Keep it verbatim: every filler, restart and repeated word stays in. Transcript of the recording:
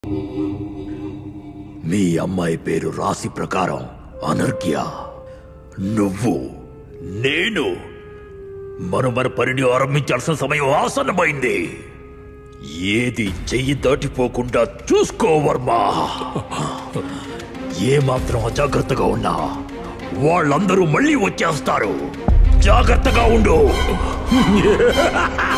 మీ అమ్మాయి పేరు రాశి ప్రకారం అనర్ఘ్య. నువ్వు నేను మనం మన పనిని ఆరంభించాల్సిన సమయం ఆసన్నమైంది. ఏది చెయ్యి దాటిపోకుండా చూసుకో వర్మ. ఏమాత్రం అజాగ్రత్తగా ఉన్నా వాళ్ళందరూ మళ్ళీ వచ్చేస్తారు. జాగ్రత్తగా ఉండు.